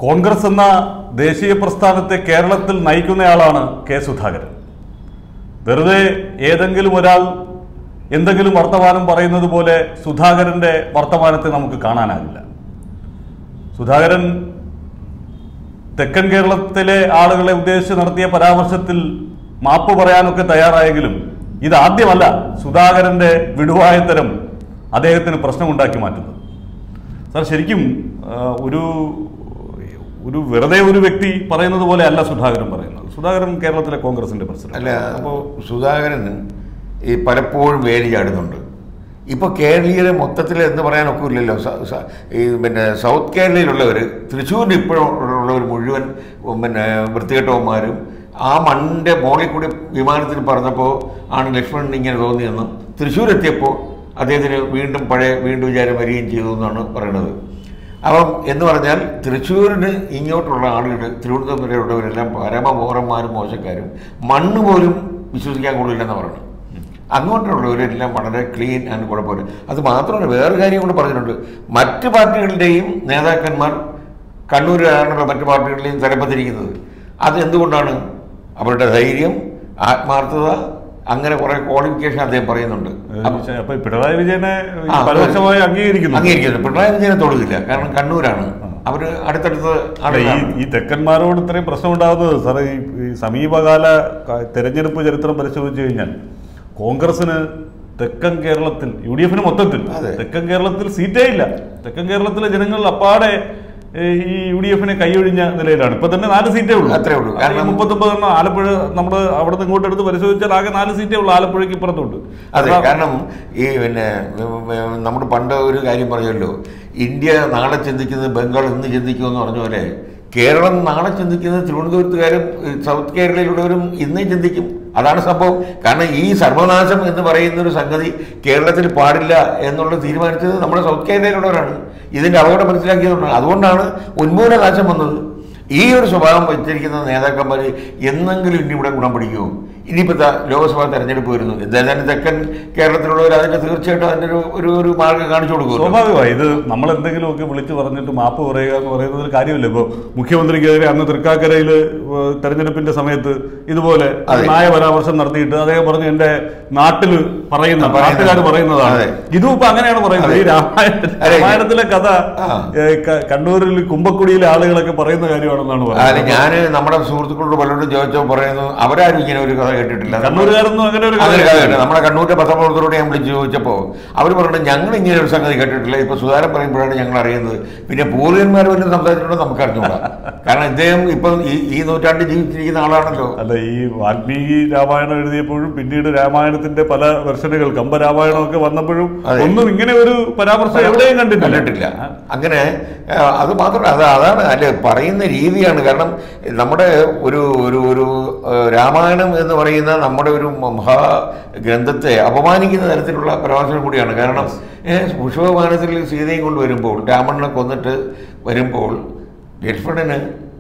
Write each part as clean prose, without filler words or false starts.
കോൺഗ്രസ് എന്ന ദേശീയ പ്രസ്ഥാനത്തെ കേരളത്തിൽ നയിക്കുന്നയാളാണ് കെ സുധാകരൻ. വെറുതെ ഏതെങ്കിലും ഒരാൾ എന്തെങ്കിലും വർത്തമാനം പറയുന്നത് പോലെ സുധാകരന്റെ വർത്തമാനത്തെ നമുക്ക് കാണാനാകില്ല. സുധാകരൻ തെക്കൻ കേരളത്തിലെ ആളുകളെ ഉദ്ദേശിച്ച് നടത്തിയ പരാമർശത്തിൽ മാപ്പ് പറയാനൊക്കെ തയ്യാറായെങ്കിലും ഇതാദ്യമല്ല സുധാകരന്റെ വിടുവായത്തരം അദ്ദേഹത്തിന് പ്രശ്നമുണ്ടാക്കി മാറ്റുന്നത്. സാർ, ശരിക്കും ഒരു വെറുതെ ഒരു വ്യക്തി പറയുന്നത് പോലെ അല്ല സുധാകരൻ പറയുന്നത്. സുധാകരൻ കേരളത്തിലെ കോൺഗ്രസിന്റെ പ്രസിഡന്റ് അല്ല. അപ്പോൾ സുധാകരൻ ഈ പലപ്പോഴും വേലി ചാടുന്നുണ്ട്. ഇപ്പോൾ കേരളീയരെ മൊത്തത്തിൽ എന്ന് പറയാനൊക്കെ ഇല്ലല്ലോ. ഈ സൗത്ത് കേരളയിലുള്ളവർ, തൃശ്ശൂരിൽ ഇപ്പോഴുള്ളവർ മുഴുവൻ വൃത്തികെട്ടവന്മാരും ആ മണ്ണിൻ്റെ മോളിൽ കൂടി വിമാനത്തിൽ പറഞ്ഞപ്പോൾ ആണ് ലക്ഷ്മണൻ ഇങ്ങനെ തോന്നിയെന്നും തൃശ്ശൂരെത്തിയപ്പോൾ അദ്ദേഹത്തിന് വീണ്ടും വിചാരം വരികയും ചെയ്തു എന്നാണ് പറയുന്നത്. അപ്പം എന്ന് പറഞ്ഞാൽ തൃശ്ശൂരിന് ഇങ്ങോട്ടുള്ള ആളുകൾ, തിരുവനന്തപുരം വരെയുള്ളവരെല്ലാം പരമഘോരന്മാരും മോശക്കാരും, മണ്ണ് പോലും വിശ്വസിക്കാൻ കൊള്ളില്ലെന്ന് പറയുന്നത്. അങ്ങോട്ടുള്ളവരെല്ലാം വളരെ ക്ലീൻ ആൻഡ് കുഴപ്പമില്ല. അത് മാത്രമല്ല, വേറെ കാര്യം കൂടെ പറഞ്ഞിട്ടുണ്ട്. മറ്റ് പാർട്ടികളുടെയും നേതാക്കന്മാർ കണ്ണൂരിലാണല്ലോ മറ്റു പാർട്ടികളുടെയും തലപ്പത്തിരിക്കുന്നത്. അത് എന്തുകൊണ്ടാണ്? അവരുടെ ധൈര്യം, ആത്മാർത്ഥത, അങ്ങനെ കുറെ ക്വാളിഫിക്കേഷൻ അദ്ദേഹം പറയുന്നുണ്ട്. പിണറായി വിജയനെ പരോക്ഷമായി അംഗീകരിക്കുന്നു. പിണറായി വിജയനെ തൊടുകില്ല, കാരണം കണ്ണൂരാണ്. അവര് അടുത്തടുത്ത് ഈ തെക്കന്മാരോട് ഇത്രയും പ്രശ്നം ഉണ്ടാകുന്നത് സാറേ, ഈ സമീപകാല തെരഞ്ഞെടുപ്പ് ചരിത്രം പരിശോധിച്ചു കഴിഞ്ഞാൽ കോൺഗ്രസിന് തെക്കൻ കേരളത്തിൽ, UDF മൊത്തത്തിൽ തെക്കൻ കേരളത്തിൽ സീറ്റേ ഇല്ല. തെക്കൻ കേരളത്തിലെ ജനങ്ങൾ അപ്പാടെ ഈ UDF കൈയൊഴിഞ്ഞ നിലയിലാണ്. ഇപ്പൊ തന്നെ 4 സീറ്റേ ഉള്ളൂ. അത്രേ ഉള്ളൂ. 39 ആലപ്പുഴ നമ്മൾ അവിടെ നിന്ന് ഇങ്ങോട്ട് എടുത്ത് പരിശോധിച്ചാൽ ആകെ 4 സീറ്റേ ഉള്ളൂ. ആലപ്പുഴയ്ക്ക് ഇപ്പുറത്തുണ്ട്. അതെ, കാരണം ഈ നമ്മൾ പണ്ട് ഒരു കാര്യം പറയുമല്ലോ, ഇന്ത്യ നാളെ ചിന്തിക്കുന്നത് ബംഗാൾ ഇന്ന് ചിന്തിക്കുമെന്ന് പറഞ്ഞ പോലെ കേരളം നാളെ ചിന്തിക്കുന്നത് തിരുവനന്തപുരത്തുകാരും സൗത്ത് കേരളയിലുള്ളവരും ഇന്നേ ചിന്തിക്കും. അതാണ് സംഭവം. കാരണം ഈ സർവനാശം എന്ന് പറയുന്നൊരു സംഗതി കേരളത്തിൽ പാടില്ല എന്നുള്ളത് തീരുമാനിച്ചത് നമ്മുടെ സൗത്ത് കേരളയിലുള്ളവരാണ്. ഇതിൻ്റെ അപകടം മനസ്സിലാക്കിയതുകൊണ്ടാണ്. അതുകൊണ്ടാണ് ഉന്മൂലനാശം വന്നത്. ഈ ഒരു സ്വഭാവം വെച്ചിരിക്കുന്ന നേതാക്കന്മാർ എന്നെങ്കിലും ഇനി ഇവിടെ ഗുണം പിടിക്കുമോ? ഇനിയിപ്പോൾ ലോക്സഭാ തെരഞ്ഞെടുപ്പ് വരുന്നു. എന്തായാലും തെക്കൻ കേരളത്തിലുള്ളവർ അതിൻ്റെ തീർച്ചയായിട്ടും അതിൻ്റെ ഒരു മാർഗ്ഗം കാണിച്ചു കൊടുക്കും. സ്വാഭാവികമായി ഇത് നമ്മൾ എന്തെങ്കിലുമൊക്കെ വിളിച്ചു പറഞ്ഞിട്ട് മാപ്പ് പറയുക എന്ന് പറയുന്നത് ഒരു കാര്യമില്ല. ഇപ്പോൾ മുഖ്യമന്ത്രിക്കെതിരെ അന്ന് തൃക്കാക്കരയിൽ തെരഞ്ഞെടുപ്പിന്റെ സമയത്ത് ഇതുപോലെ ന്യായ പരാമർശം നടത്തിയിട്ട് അദ്ദേഹം പറഞ്ഞു എൻ്റെ നാട്ടിൽ നാട്ടുകാർ പറയുന്നതാണ്. ഇതും ഇപ്പൊ അങ്ങനെയാണ് പറയുന്നത്. ഈ രാമായണത്തിലെ കഥ കണ്ണൂരിൽ കുമ്പക്കുടിയിലെ ആളുകളൊക്കെ പറയുന്ന കാര്യമാണെന്നാണ് പറയുന്നത്. ഞാൻ നമ്മുടെ സുഹൃത്തുക്കളോട് പലരോടും ചോദിച്ചോ പറയുന്നു, അവരാരും ഇങ്ങനെ ഒരു കഥ കേട്ടിട്ടില്ല. കണ്ണൂരുകാരൊന്നും അങ്ങനെ ഒരു കഥ നമ്മുടെ കണ്ണൂരിന്റെ പത്രപ്രവർത്തകരോട് ഞാൻ വിളിച്ച് ചോദിച്ചപ്പോൾ അവർ പറഞ്ഞിട്ട് ഞങ്ങൾ ഇങ്ങനെ ഒരു സംഗതി കേട്ടിട്ടില്ല. ഇപ്പൊ സുധാകരൻ പറയുമ്പോഴാണ് ഞങ്ങൾ അറിയുന്നത്. പിന്നെ പൂർവികന്മാർ വല്ലതും സംസാരിച്ചിട്ടുണ്ടോ നമുക്ക് അറിഞ്ഞൂടാ. കാരണം ഇദ്ദേഹം ഇപ്പം ഈ നൂറ്റാണ്ടിൽ ജീവിച്ചിരിക്കുന്ന ആളാണല്ലോ. അല്ല, ഈ വാൽമീകി രാമായണം എഴുതിയപ്പോഴും പിന്നീട് രാമായണത്തിന്റെ പല വെർഷനുകൾ, കമ്പരാമായണമൊക്കെ വന്നപ്പോഴും ഒന്നും ഇങ്ങനെ ഒരു പരാമർശം എവിടെയും കണ്ടിട്ടില്ല. അങ്ങനെ അത് മാത്രമല്ല, അതാണ് അല്ലെ പറയുന്ന രീതിയാണ്. കാരണം നമ്മുടെ ഒരു രാമായണം എന്ന് പറയുന്ന നമ്മുടെ ഒരു മഹാഗ്രന്ഥത്തെ അപമാനിക്കുന്ന തരത്തിലുള്ള പരാമർശം കൂടിയാണ്. കാരണം പുഷ്പവിമാനത്തിൽ സീതയും കൊണ്ട് വരുമ്പോൾ, രാവണനെ കൊന്നിട്ട് വരുമ്പോൾ ലക്ഷ്മണന്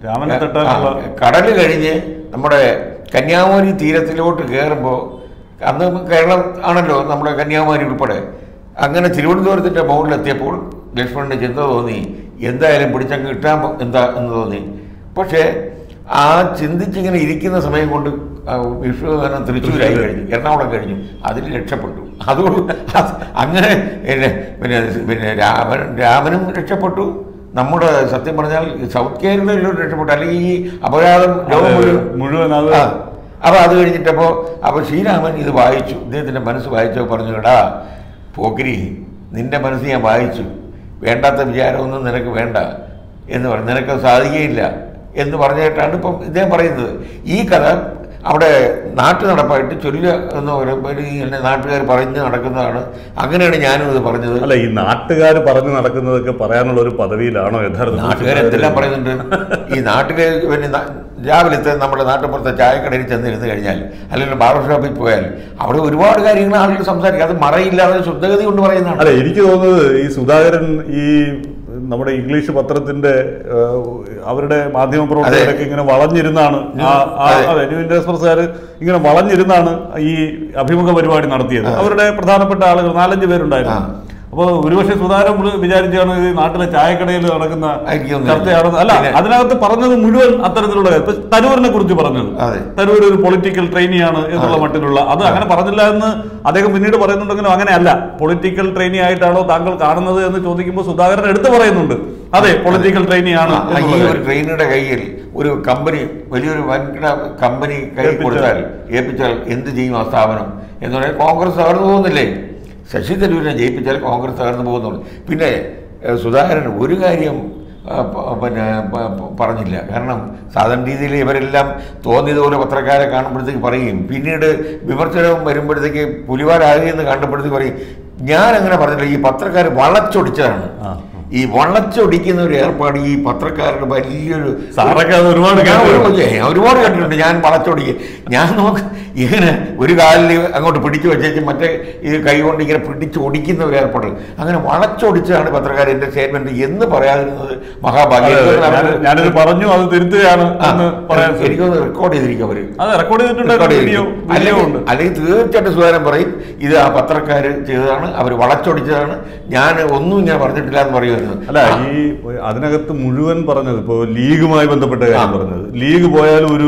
കടൽ കഴിഞ്ഞ് നമ്മുടെ കന്യാകുമാരി തീരത്തിലോട്ട് കയറുമ്പോൾ, അന്ന് കേരളം ആണല്ലോ നമ്മുടെ കന്യാകുമാരി ഉൾപ്പെടെ, അങ്ങനെ തിരുവനന്തപുരത്തിൻ്റെ മുകളിലെത്തിയപ്പോൾ ലക്ഷ്മണന് ചിന്ത തോന്നി, എന്തായാലും പിടിച്ചങ്ങ് കിട്ടാൻ എന്താ എന്ന് തോന്നി. പക്ഷേ ആ ചിന്തിച്ചിങ്ങനെ ഇരിക്കുന്ന സമയം കൊണ്ട് വിഷ്ണുവിമാനം തൃശ്ശൂരായി കഴിഞ്ഞു, എറണാകുളം കഴിഞ്ഞു, അതിൽ രക്ഷപ്പെട്ടു. അതുകൊണ്ട് അങ്ങനെ പിന്നെ രാമനും രക്ഷപ്പെട്ടു. നമ്മുടെ സത്യം പറഞ്ഞാൽ സൗത്ത് കേരളയിലും രക്ഷപ്പെട്ടു. അല്ലെങ്കിൽ ഈ അപരാധം ലോകം മുഴുവൻ അപ്പോൾ അത് കഴിഞ്ഞിട്ടപ്പോൾ ശ്രീരാമൻ ഇത് വായിച്ചു, ഇദ്ദേഹത്തിൻ്റെ മനസ്സ് വായിച്ചോ, പറഞ്ഞു, എടാ പോക്കിരി, നിൻ്റെ മനസ്സ് ഞാൻ വായിച്ചു, വേണ്ടാത്ത വിചാരമൊന്നും നിനക്ക് വേണ്ട എന്ന് പറഞ്ഞു, നിനക്ക് സാധിക്കുകയില്ല എന്ന് പറഞ്ഞിട്ടാണ് ഇപ്പം ഇദ്ദേഹം പറയുന്നത്. ഈ കഥ അവിടെ നാട്ടു നടപ്പായിട്ട് ചൊല്ലുക എന്ന് പറയുമ്പോൾ നാട്ടുകാർ പറഞ്ഞു നടക്കുന്നതാണ്. അങ്ങനെയാണ് ഞാനും ഇത് പറഞ്ഞത്. അല്ല, ഈ നാട്ടുകാർ പറഞ്ഞു നടക്കുന്നതൊക്കെ പറയാനുള്ള ഒരു പദവിയിലാണോ യഥാർത്ഥം? നാട്ടുകാർ എന്തെല്ലാം പറയുന്നുണ്ട്. ഈ നാട്ടുകാർ പിന്നെ രാവിലത്തെ നമ്മുടെ നാട്ടുപുറത്തെ ചായക്കടയിൽ ചെന്നിരുന്ന് കഴിഞ്ഞാൽ, അല്ലെങ്കിൽ ബാർബർ ഷോപ്പിൽ പോയാൽ അവിടെ ഒരുപാട് കാര്യങ്ങൾ ആളുകൾ സംസാരിക്കും. അത് മറയില്ലാതെ ശുദ്ധഗതി കൊണ്ട് പറയുന്നതാണ്. അല്ല, എനിക്ക് തോന്നുന്നത് ഈ സുധാകരൻ ഈ നമ്മുടെ ഇംഗ്ലീഷ് പത്രത്തിന്റെ അവരുടെ മാധ്യമ പ്രവർത്തകരൊക്കെ ഇങ്ങനെ വളഞ്ഞിരുന്നാണ്, ന്യൂ ഇന്ത്യ എക്സ്പ്രസ്സുകാർ ഇങ്ങനെ വളഞ്ഞിരുന്നാണ് ഈ അഭിമുഖ പരിപാടി നടത്തിയത്. അവരുടെ പ്രധാനപ്പെട്ട ആളുകൾ 4-5 പേരുണ്ടായിരുന്നു. അപ്പോൾ ഒരുപക്ഷെ സുധാകരൻ വിചാരിച്ചാണ് ഇത് നാട്ടിലെ ചായക്കടയിൽ നടക്കുന്ന ചർച്ചയാണെന്ന്. അല്ല, അതിനകത്ത് പറഞ്ഞത് മുഴുവൻ അത്തരത്തിലുള്ള ഇപ്പൊ തരൂരിനെ കുറിച്ച് പറഞ്ഞത്, തരൂർ ഒരു പൊളിറ്റിക്കൽ ട്രെയിനിയാണ് എന്നുള്ള മട്ടിലുള്ള അത് അങ്ങനെ പറഞ്ഞില്ല എന്ന് അദ്ദേഹം പിന്നീട് പറയുന്നുണ്ടെങ്കിലും അങ്ങനെയല്ല. പൊളിറ്റിക്കൽ ട്രെയിനി ആയിട്ടാണോ താങ്കൾ കാണുന്നത് എന്ന് ചോദിക്കുമ്പോൾ സുധാകരൻ എടുത്തു പറയുന്നുണ്ട്, അതെ പൊളിറ്റിക്കൽ ട്രെയിനിയാണ്. ഒരു ട്രെയിനിയുടെ കയ്യിൽ ഒരു കമ്പനി, വലിയൊരു വൻകിട കമ്പനി കൈ കൊടുത്താൽ ഏൽപ്പിച്ചാൽ എന്ത് ചെയ്യും ആ സ്ഥാപനം എന്ന് പറയാൻ കോൺഗ്രസ് തകർന്നു പോകുന്നില്ലേ? ശശി തരൂരിനെ ജയിപ്പിച്ചാൽ കോൺഗ്രസ് തകർന്നു പോകുന്നുള്ളൂ. പിന്നെ സുധാകരൻ ഒരു കാര്യം പിന്നെ പറഞ്ഞില്ല. കാരണം സാധാരണ രീതിയിൽ ഇവരെല്ലാം തോന്നിയതുപോലെ പത്രക്കാരെ കാണുമ്പോഴത്തേക്ക് പറയും, പിന്നീട് വിമർശനം വരുമ്പോഴത്തേക്ക് പുലിവാലാകുമെന്ന് കണ്ടപ്പോഴത്തേക്ക് പറയും ഞാൻ അങ്ങനെ പറഞ്ഞില്ല, ഈ പത്രക്കാർ വളച്ചൊടിച്ചതാണ്. ഈ വളച്ചൊടിക്കുന്ന ഒരു ഏർപ്പാട് ഈ പത്രക്കാരുടെ വലിയൊരു ഒരുപാട് കണ്ടിട്ടുണ്ട്. ഞാൻ വളച്ചൊടിക്കുക, ഞാൻ നോക്ക് ഇങ്ങനെ ഒരു കാലിൽ അങ്ങോട്ട് പിടിച്ചു വെച്ചേച്ച് മറ്റേ ഈ കൈ കൊണ്ട് ഇങ്ങനെ പിടിച്ചൊടിക്കുന്ന ഒരു ഏർപ്പാട്, അങ്ങനെ വളച്ചൊടിച്ചാണ് പത്രക്കാർ എന്റെ സ്റ്റേറ്റ്മെന്റ് എന്ന് പറയാതിരുന്നത് മഹാഭാഗ്യം. ഞാനത് പറഞ്ഞു, അത് തിരുത്തുകയാണ്. എനിക്കൊന്ന് റെക്കോർഡ് ചെയ്തിരിക്കും അവര്, അല്ലെങ്കിൽ തീർച്ചയായിട്ടും സുധാകരൻ പറയും ഇത് ആ പത്രക്കാർ ചെയ്തതാണ്, അവർ വളച്ചൊടിച്ചതാണ്, ഞാൻ ഒന്നും ഇങ്ങനെ പറഞ്ഞിട്ടില്ല എന്ന് പറയുന്നത്. അല്ല, ഈ അതിനകത്ത് മുഴുവൻ പറഞ്ഞത് ഇപ്പോ ലീഗുമായി ബന്ധപ്പെട്ട കാര്യം പറഞ്ഞത്, ലീഗ് പോയാലും ഒരു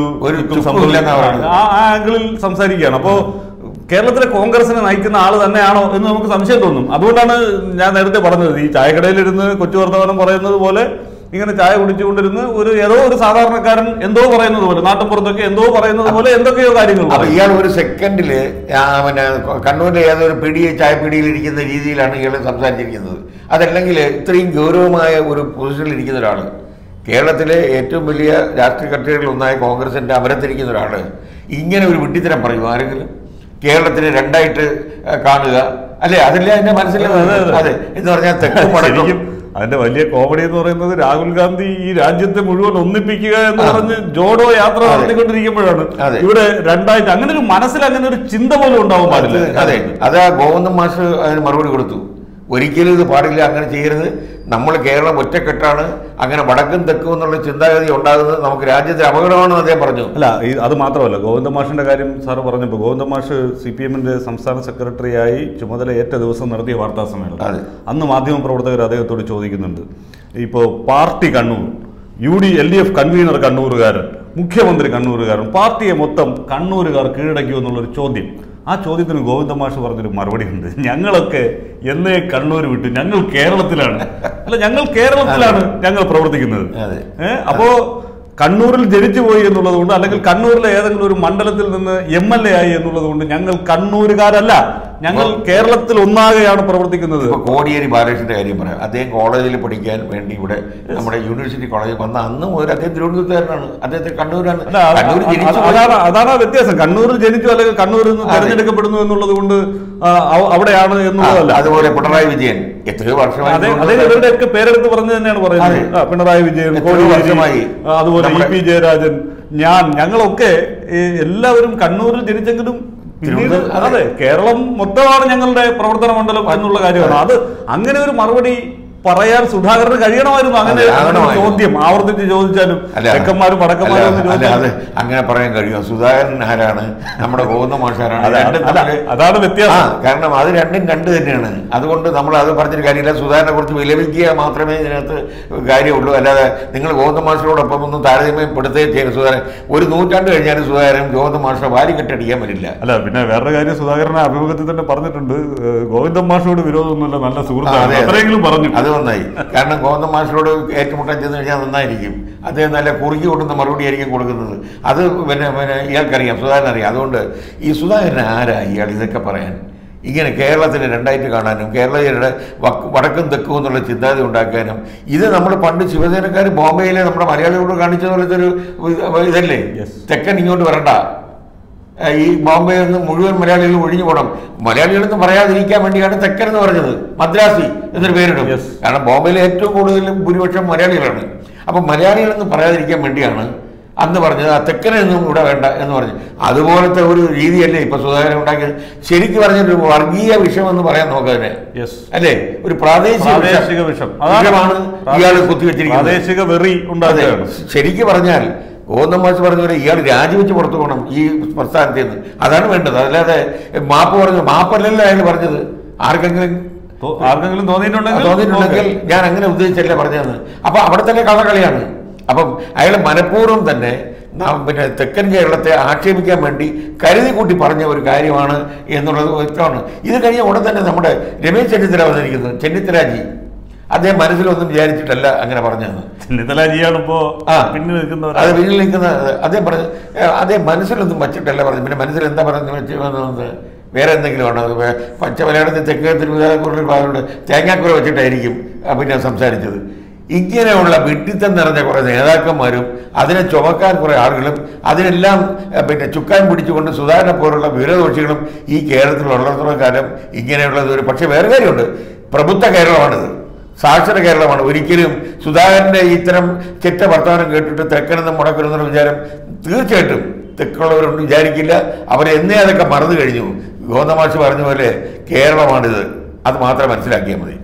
ആ ആംഗിളിൽ സംസാരിക്കുകയാണ്. അപ്പോ കേരളത്തിലെ കോൺഗ്രസിനെ നയിക്കുന്ന ആള് തന്നെയാണോ എന്ന് നമുക്ക് സംശയം തോന്നും. അതുകൊണ്ടാണ് ഞാൻ നേരത്തെ പറഞ്ഞത്, ഈ ചായക്കടയിലിരുന്ന് കൊച്ചു വർത്തമാനം പറയുന്നത് പോലെ ഇങ്ങനെ ചായ കുടിച്ചുകൊണ്ടിരുന്ന് ഏതോ ഒരു സാധാരണക്കാരൻ എന്തോ പറയുന്നത് പോലെ, നാട്ടിൻപുറത്തൊക്കെ എന്തോ പറയുന്നത് പോലെ എന്തൊക്കെയോ കാര്യങ്ങൾ. ഇയാൾ ഒരു സെക്കൻഡില് പിന്നെ കണ്ണൂരിലെ ഏതൊരു ചായപ്പിടിയിൽ ഇരിക്കുന്ന രീതിയിലാണ് ഇയാൾ സംസാരിച്ചിരിക്കുന്നത്. അതല്ലെങ്കിൽ ഇത്രയും ഗൗരവമായ ഒരു പൊസിഷനിൽ ഇരിക്കുന്ന ഒരാൾ, കേരളത്തിലെ ഏറ്റവും വലിയ രാഷ്ട്രീയ കക്ഷികളിലൊന്നായ കോൺഗ്രസിന്റെ അമരത്തിരിക്കുന്ന ഒരാൾ ഇങ്ങനെ ഒരു വിഡ്ഢിത്തരം പറയും ആരെങ്കിലും? കേരളത്തിനെ രണ്ടായിട്ട് കാണുക അല്ലെ? അതല്ലേ അതിന്റെ മനസ്സിലാവുന്നത്? അതെ എന്ന് പറഞ്ഞാൽ തെക്കും വടക്കും. അതിന്റെ വലിയ കോമഡി എന്ന് പറയുന്നത് രാഹുൽ ഗാന്ധി ഈ രാജ്യത്തെ മുഴുവൻ ഒന്നിപ്പിക്കുക എന്ന് പറഞ്ഞ് ജോഡോ യാത്ര നടത്തിക്കൊണ്ടിരിക്കുമ്പോഴാണ് ഇവിടെ രണ്ടായിട്ട് അങ്ങനെ ഒരു മനസ്സിൽ അങ്ങനെ ഒരു ചിന്ത പോലും ഉണ്ടാവാൻ പാടില്ല. അതെ, അതാ ഗോവിന്ദൻ മാഷ് അതിന് മറുപടി കൊടുത്തു. ഒരിക്കലും ഇത് പാടില്ല, അങ്ങനെ ചെയ്യരുത്. നമ്മൾ കേരളം ഒറ്റക്കെട്ടാണ്, അങ്ങനെ വടക്കും തെക്കും എന്നുള്ള ചിന്താഗതി ഉണ്ടാകുന്നത് നമുക്ക് രാജ്യത്തെ അപകടമാണെന്ന് അദ്ദേഹം പറഞ്ഞു. അല്ല, അത് മാത്രമല്ല, ഗോവിന്ദൻ മാഷിന്റെ കാര്യം സാറ് പറഞ്ഞപ്പോൾ, ഗോവിന്ദൻ മാഷ് CPM-ന്റെ സംസ്ഥാന സെക്രട്ടറിയായി ചുമതലയേറ്റ ദിവസം നടത്തിയ വാർത്താ സമ്മേളനം, അന്ന് മാധ്യമപ്രവർത്തകർ അദ്ദേഹത്തോട് ചോദിക്കുന്നുണ്ട്, ഇപ്പോൾ പാർട്ടി കണ്ണൂർ, LDF കൺവീനർ കണ്ണൂരുകാരൻ, മുഖ്യമന്ത്രി കണ്ണൂരുകാരൻ, പാർട്ടിയെ മൊത്തം കണ്ണൂരുകാർ കീഴടക്കിയോ എന്നുള്ളൊരു ചോദ്യം. ആ ചോദ്യത്തിന് ഗോവിന്ദൻ മാഷ് പറഞ്ഞൊരു മറുപടി ഉണ്ട്, ഞങ്ങളൊക്കെ എന്നേ കണ്ണൂർ വിട്ടു, ഞങ്ങൾ കേരളത്തിലാണ്. അല്ല, ഞങ്ങൾ കേരളത്തിലാണ് ഞങ്ങൾ പ്രവർത്തിക്കുന്നത്. അപ്പോ കണ്ണൂരിൽ ജനിച്ചു പോയി എന്നുള്ളത് കൊണ്ട്, അല്ലെങ്കിൽ കണ്ണൂരിലെ ഏതെങ്കിലും ഒരു മണ്ഡലത്തിൽ നിന്ന് MLA ആയി എന്നുള്ളത് കൊണ്ട് ഞങ്ങൾ കണ്ണൂരുകാരല്ല, ഞങ്ങൾ കേരളത്തിൽ ഒന്നാകെയാണ് പ്രവർത്തിക്കുന്നത്. ഇപ്പൊ കോടിയേരി ബാലകൃഷ്ണന്റെ കാര്യം പറയാം. അദ്ദേഹം കോളേജിൽ പഠിക്കാൻ വേണ്ടി ഇവിടെ നമ്മുടെ യൂണിവേഴ്സിറ്റി കോളേജിൽ വന്ന അന്ന് മുതൽ അദ്ദേഹം തിരുവനന്തപുരത്തുകാരനാണ്, അദ്ദേഹത്തെ കണ്ണൂരാണ്. അതാണ് വ്യത്യാസം. കണ്ണൂരിൽ ജനിച്ചു അല്ലെങ്കിൽ കണ്ണൂരിൽ നിന്ന് തെരഞ്ഞെടുക്കപ്പെടുന്നു എന്നുള്ളത് കൊണ്ട് അവിടെയാണ് എന്നുള്ളതല്ല. അതുപോലെ പിണറായി വിജയൻ എത്രയോ വർഷമായി, ഇവരുടെയൊക്കെ പേരെടുത്ത് പറഞ്ഞു തന്നെയാണ് പറയുന്നത്. പിണറായി വിജയൻ, അതുപോലെ EP ജയരാജൻ, ഞങ്ങളൊക്കെ എല്ലാവരും കണ്ണൂരിൽ ജനിച്ചെങ്കിലും പിന്നീട് അതെ കേരളം മൊത്തമാണ് ഞങ്ങളുടെ പ്രവർത്തന മണ്ഡലം എന്നുള്ള കാര്യമാണ്. അത് അങ്ങനെ ഒരു മറുപടി പറയാൻ സുധാകരന് കഴിയണമായിരുന്നു. അങ്ങനെ ചോദ്യം ആവർത്തിച്ച് ചോദിച്ചാലും തെക്കന്മാരും വടക്കന്മാരും അങ്ങനെ പറയാൻ കഴിയുമോ? സുധാകരൻ ആരാണ്, നമ്മുടെ ഗോവിന്ദൻ മാഷാരാണ്, അതാണ് വ്യത്യാസം. കാരണം അത് രണ്ടും രണ്ട് തന്നെയാണ്. അതുകൊണ്ട് നമ്മൾ അത് പറഞ്ഞൊരു കാര്യമില്ല. സുധാകരനെ കുറിച്ച് വിലപിക്കുക മാത്രമേ ഇതിനകത്ത് കാര്യമുള്ളൂ. അല്ലാതെ നിങ്ങൾ ഗോവിന്ദൻ മാഷിനോടൊപ്പം ഒന്നും താരതമ്യപ്പെടുത്തേ ചെയ്യരുത്. സുധാകരൻ ഒരു നൂറ്റാണ്ട് കഴിഞ്ഞാലും സുധാകരൻ ഗോവിന്ദൻ മാഷിനെ വാരിക്കെട്ടടിക്കാൻ പറ്റില്ല. അല്ല, പിന്നെ വേറൊരു കാര്യം സുധാകരനെ അഭിമുഖത്തിൽ തന്നെ പറഞ്ഞിട്ടുണ്ട്, ഗോവിന്ദൻ മാഷിനോട് വിരോധമൊന്നുമില്ല, നല്ല സുഹൃത്താണ്, അത്രയെങ്കിലും പറഞ്ഞു. അത് നന്നായി. കാരണം ഗോവിന്ദൻ മാഷിനോട് ഏറ്റുമുട്ടാൻ ചെന്ന് കഴിഞ്ഞാൽ നന്നായിരിക്കും. അദ്ദേഹം നല്ല കുറുകി കൊടുക്കുന്ന മറുപടി ആയിരിക്കും കൊടുക്കുന്നത്. അത് പിന്നെ ഇയാൾക്കറിയാം, സുധാകരൻ അറിയാം. അതുകൊണ്ട് ഈ സുധാകരൻ ആരാ ഇയാൾ ഇതൊക്കെ പറയാൻ? ഇങ്ങനെ കേരളത്തിനെ രണ്ടായിട്ട് കാണാനും കേരളീയരുടെ വടക്കും തെക്കും എന്നുള്ള ചിന്താഗതി ഉണ്ടാക്കാനും, ഇത് നമ്മൾ പണ്ട് ശിവസേനക്കാർ ബോംബെയിലെ നമ്മുടെ മലയാളികളോട് കാണിച്ച പോലത്തെ ഒരു ഇതല്ലേ? തെക്കൻ ഇങ്ങോട്ട് വരണ്ട, ഈ ബോംബെ നിന്ന് മുഴുവൻ മലയാളികൾ ഒഴിഞ്ഞു പോകണം. മലയാളികളെന്ന് പറയാതിരിക്കാൻ വേണ്ടിയാണ് തെക്കൻ എന്ന് പറഞ്ഞത്. മദ്രാസി എന്നൊരു പേരിടും. കാരണം ബോംബെയിലെ ഏറ്റവും കൂടുതൽ ഭൂരിപക്ഷം മലയാളികളാണ്. അപ്പം മലയാളികളെന്ന് പറയാതിരിക്കാൻ വേണ്ടിയാണ് അന്ന് പറഞ്ഞത് ആ തെക്കനൊന്നും ഇവിടെ വേണ്ട എന്ന് പറഞ്ഞു. അതുപോലത്തെ ഒരു രീതിയല്ലേ ഇപ്പൊ സുധാകരൻ ഉണ്ടാക്കിയത്. ശരിക്കും പറഞ്ഞൊരു വർഗീയ വിഷം എന്ന് പറയാൻ നോക്കാതെ അല്ലേ, ഒരു പ്രാദേശിക വിഷമാണ് ഇയാൾ കുത്തിവെച്ചിരിക്കുന്നത്. ശരിക്കും പറഞ്ഞാൽ ഗോവിന്ദൻ മാഷ് പറഞ്ഞ പോലെ ഇയാൾ രാജിവെച്ച് പുറത്തു പോകണം ഈ പ്രസ്ഥാനത്തിൽ നിന്ന്. അതാണ് വേണ്ടത്. അല്ലാതെ മാപ്പ് പറഞ്ഞു, മാപ്പല്ലല്ലോ അയാൾ പറഞ്ഞത്. ആർക്കെങ്കിലും ആർക്കെങ്കിലും തോന്നിയിട്ടുണ്ടെങ്കിൽ ഞാൻ അങ്ങനെ ഉദ്ദേശിച്ചല്ലേ പറഞ്ഞതെന്ന്. അപ്പൊ അവിടെ തന്നെ കള്ളക്കളിയാണ്. അപ്പം അയാൾ മനഃപൂർവ്വം തന്നെ പിന്നെ തെക്കൻ കേരളത്തെ ആക്ഷേപിക്കാൻ വേണ്ടി കരുതി കൂട്ടി പറഞ്ഞ ഒരു കാര്യമാണ് എന്നുള്ളത് വ്യക്തമാണ്. ഇത് കഴിഞ്ഞ ഉടൻ തന്നെ നമ്മുടെ രമേശ് ചെന്നിത്തല വന്നിരിക്കുന്നത്, ചെന്നിത്തലാജി, അദ്ദേഹം മനസ്സിലൊന്നും വിചാരിച്ചിട്ടല്ല അങ്ങനെ പറഞ്ഞത്. ചെന്നിത്തലാജിയാണ് ഇപ്പോ അത് പിന്നിൽ നിൽക്കുന്ന അദ്ദേഹം പറഞ്ഞു, അദ്ദേഹം മനസ്സിലൊന്നും വച്ചിട്ടല്ല പറഞ്ഞു. പിന്നെ മനസ്സിൽ എന്താ പറഞ്ഞു വേറെ എന്തെങ്കിലും ആണ്. പച്ച മലയാളത്തിൽ തെക്കേ തിരുവിതാംകൂറിൽ ഭാഗമുണ്ട്, തേങ്ങാക്കുറ വെച്ചിട്ടായിരിക്കും പിന്നെ സംസാരിച്ചത്. ഇങ്ങനെയുള്ള വിഡ്ഢിത്തം നിറഞ്ഞ കുറേ നേതാക്കന്മാരും അതിനെ ചുമക്കാൻ കുറേ ആളുകളും അതിനെല്ലാം പിന്നെ ചുക്കാൻ പിടിച്ചുകൊണ്ട് സുധാകരനെ പോലുള്ള വിവരദോഷികളും ഈ കേരളത്തിൽ വളർത്തുന്ന കാലം ഇങ്ങനെയുള്ളത് ഒരു. പക്ഷേ വേറെ കാര്യമുണ്ട്, പ്രബുദ്ധ കേരളമാണിത്, സാക്ഷര കേരളമാണ്. ഒരിക്കലും സുധാകരൻ്റെ ഇത്തരം ചെറ്റ വർത്തമാനം കേട്ടിട്ട് തെക്കനെന്നും മുടക്കണമെന്നുള്ള വിചാരം തീർച്ചയായിട്ടും തെക്കുള്ളവരുണ്ട് വിചാരിക്കില്ല. അവരെന്നേ അതൊക്കെ മറന്നു കഴിഞ്ഞു. ഗോതമാഷ് പറഞ്ഞ പോലെ കേരളമാണിത്, അത് മാത്രം മനസ്സിലാക്കിയാൽ മതി.